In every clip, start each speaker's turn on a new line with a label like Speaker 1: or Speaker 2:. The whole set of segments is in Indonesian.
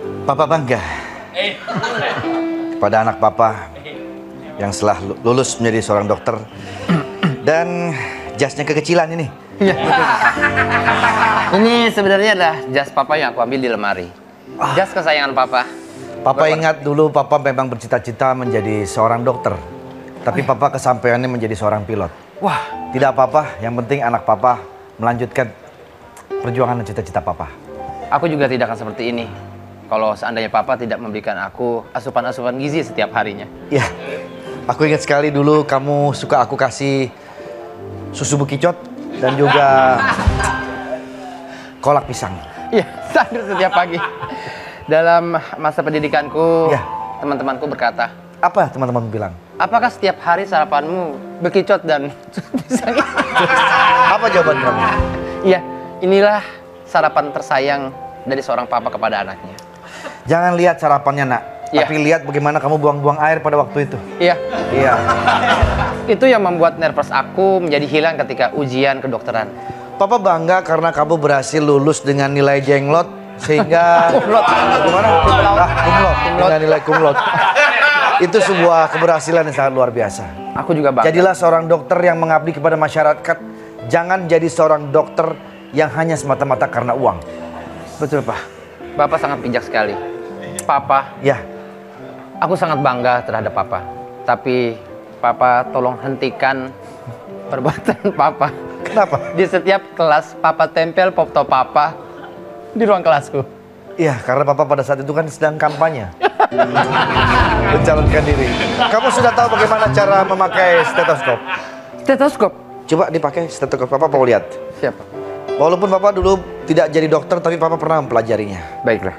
Speaker 1: Papa bangga kepada anak Papa yang setelah lulus menjadi seorang dokter dan jasnya kekecilan ini.
Speaker 2: Iya. Ini sebenarnya adalah jas Papa yang aku ambil di lemari. Jas kesayangan Papa.
Speaker 1: Papa ingat dulu Papa memang bercita-cita menjadi seorang dokter. Tapi Papa kesampaiannya menjadi seorang pilot.
Speaker 2: Wah,
Speaker 1: tidak apa-apa, yang penting anak Papa melanjutkan perjuangan dan cita-cita Papa.
Speaker 2: Aku juga tidak akan seperti ini kalau seandainya Papa tidak memberikan aku asupan-asupan gizi setiap harinya.
Speaker 1: Ya, aku ingat sekali dulu kamu suka aku kasih susu bekicot dan juga kolak pisang.
Speaker 2: Iya, setiap pagi. Dalam masa pendidikanku,
Speaker 1: ya,
Speaker 2: teman-temanku berkata,
Speaker 1: apa teman-teman bilang?
Speaker 2: Apakah setiap hari sarapanmu bekicot dan pisang?
Speaker 1: Apa jawaban kamu?
Speaker 2: Iya, inilah sarapan tersayang dari seorang papa kepada anaknya.
Speaker 1: Jangan lihat sarapannya, Nak.
Speaker 2: Ya.
Speaker 1: Tapi lihat bagaimana kamu buang-buang air pada waktu itu.
Speaker 2: Iya.
Speaker 1: Iya.
Speaker 2: Itu yang membuat nervous aku menjadi hilang ketika ujian kedokteran.
Speaker 1: Papa bangga karena kamu berhasil lulus dengan nilai jenglot sehingga
Speaker 2: Kumlot.
Speaker 1: gimana? Kumlot. Dengan nilai kumlot. Itu sebuah keberhasilan yang sangat luar biasa.
Speaker 2: Aku juga bangga.
Speaker 1: Jadilah seorang dokter yang mengabdi kepada masyarakat. Jangan jadi seorang dokter yang hanya semata-mata karena uang.
Speaker 2: Betul, Pak. Bapak sangat bijak sekali. Papa,
Speaker 1: Ya.
Speaker 2: aku sangat bangga terhadap Papa. Tapi Papa tolong hentikan perbuatan Papa.
Speaker 1: Kenapa?
Speaker 2: Di setiap kelas Papa tempel foto Papa di ruang kelasku.
Speaker 1: Iya, karena Papa pada saat itu kan sedang kampanye. Mencalonkan diri. Kamu sudah tahu bagaimana cara memakai stetoskop?
Speaker 2: Stetoskop?
Speaker 1: Coba dipakai stetoskop. Papa mau lihat.
Speaker 2: Siapa?
Speaker 1: Walaupun Papa dulu tidak jadi dokter, tapi Papa pernah mempelajarinya.
Speaker 2: Baiklah.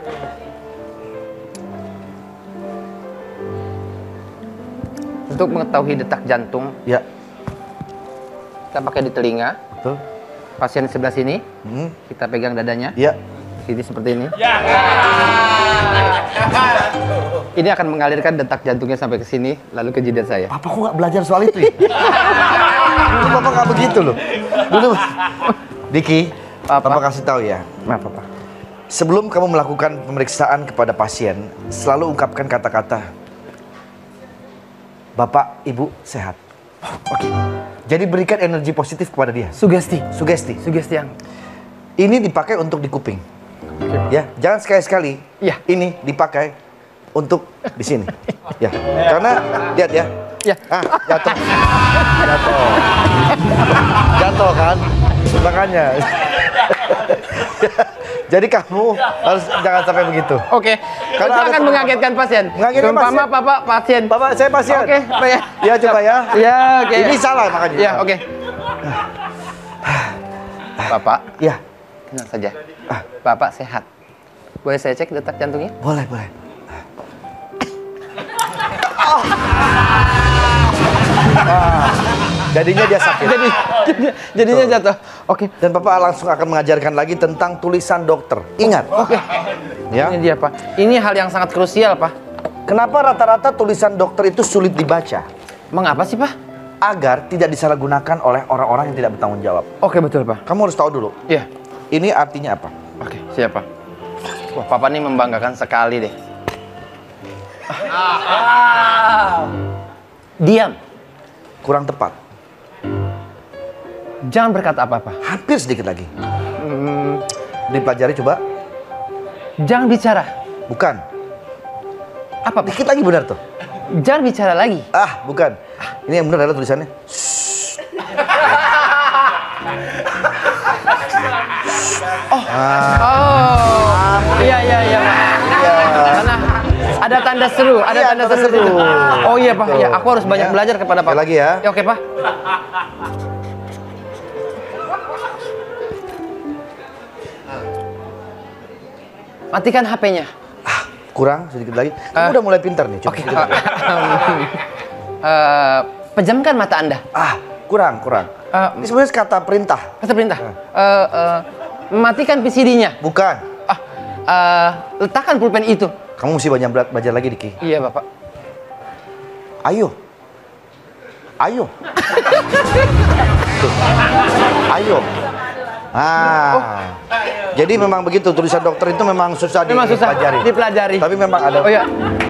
Speaker 2: Untuk mengetahui detak jantung,
Speaker 1: Ya,
Speaker 2: kita pakai di telinga.
Speaker 1: betul.
Speaker 2: Pasien di sebelah sini, kita pegang dadanya.
Speaker 1: Ya.
Speaker 2: Sini seperti ini. Ini akan mengalirkan detak jantungnya sampai ke sini, lalu ke jidat saya.
Speaker 1: Papa kok nggak belajar soal itu ya? Dulu Papa nggak begitu loh. Dulu, Diki, Papa kasih tahu ya.
Speaker 2: Maaf, Papa.
Speaker 1: Sebelum kamu melakukan pemeriksaan kepada pasien, selalu ungkapkan kata-kata, Bapak, Ibu sehat. Oke. Jadi berikan energi positif kepada dia.
Speaker 2: Sugesti.
Speaker 1: Sugesti.
Speaker 2: Sugesti yang...
Speaker 1: Ini dipakai untuk di kuping. Ya, jangan sekali-sekali.
Speaker 2: Ya.
Speaker 1: Ini dipakai untuk di sini. Ya. Karena lihat ya.
Speaker 2: Ya.
Speaker 1: Jatuh. Jatuh. Jatuh kan? Makanya. Jadi kamu harus jangan sampai begitu.
Speaker 2: Oke.
Speaker 1: Karena
Speaker 2: Itu
Speaker 1: ada
Speaker 2: akan mengagetkan pasien.
Speaker 1: Mengagetkan
Speaker 2: Seumpama
Speaker 1: pasien.
Speaker 2: Papa pasien.
Speaker 1: Bapak, saya pasien.
Speaker 2: Oke, Pak ya.
Speaker 1: Ya, coba ya.
Speaker 2: Ya, oke.
Speaker 1: Ini salah makanya.
Speaker 2: Ya, oke. Bapak,
Speaker 1: Ya.
Speaker 2: tenang saja. Bapak sehat. Boleh saya cek detak jantungnya?
Speaker 1: Boleh, boleh. Jadinya dia sakit.
Speaker 2: Jadinya jatuh. Oke.
Speaker 1: Dan Bapak langsung akan mengajarkan lagi tentang tulisan dokter. Ingat.
Speaker 2: Oke.
Speaker 1: Ya.
Speaker 2: Ini dia, Pak. Ini hal yang sangat krusial, Pak.
Speaker 1: Kenapa rata-rata tulisan dokter itu sulit dibaca?
Speaker 2: Mengapa sih, Pak?
Speaker 1: Agar tidak disalahgunakan oleh orang-orang yang tidak bertanggung jawab.
Speaker 2: Oke, betul, Pak.
Speaker 1: Kamu harus tahu dulu.
Speaker 2: Iya.
Speaker 1: Ini artinya apa?
Speaker 2: Oke, siapa? Wah, Papa ini membanggakan sekali deh. Diam.
Speaker 1: Kurang tepat.
Speaker 2: Jangan berkata apa-apa.
Speaker 1: Hampir sedikit lagi. Dipelajari coba.
Speaker 2: Jangan bicara.
Speaker 1: Bukan.
Speaker 2: Apa? Pak?
Speaker 1: Dikit lagi benar tuh.
Speaker 2: Jangan bicara lagi.
Speaker 1: Bukan. Ini yang benar adalah tulisannya.
Speaker 2: Iya, Pak. Karena ada tanda seru, ada
Speaker 1: Iya,
Speaker 2: tanda
Speaker 1: tanda
Speaker 2: seru.
Speaker 1: seru.
Speaker 2: Oh iya, Pak. Ya, aku harus banyak
Speaker 1: Ya.
Speaker 2: belajar kepada Pak.
Speaker 1: Sekali lagi ya.
Speaker 2: Oke, Pak. Matikan HP-nya.
Speaker 1: Kurang sedikit lagi. Kamu udah mulai pintar nih. Coba
Speaker 2: Oke.
Speaker 1: sedikit lagi.
Speaker 2: Pejamkan mata Anda.
Speaker 1: Kurang. Ini sebenarnya kata perintah.
Speaker 2: Kata perintah. Matikan PCD-nya.
Speaker 1: Bukan.
Speaker 2: Letakkan pulpen itu.
Speaker 1: Kamu mesti banyak belajar lagi, Diki.
Speaker 2: Iya, Bapak.
Speaker 1: Ayo. Tuh. Ayo. Jadi memang begitu, tulisan dokter itu memang susah
Speaker 2: Memang susah
Speaker 1: dipelajari.
Speaker 2: dipelajari.
Speaker 1: Tapi memang ada.
Speaker 2: Oh ya.